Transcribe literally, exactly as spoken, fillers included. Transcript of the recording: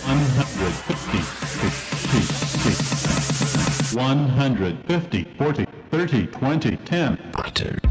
one hundred fifty, one hundred fifty, forty, thirty, twenty, ten. Butter.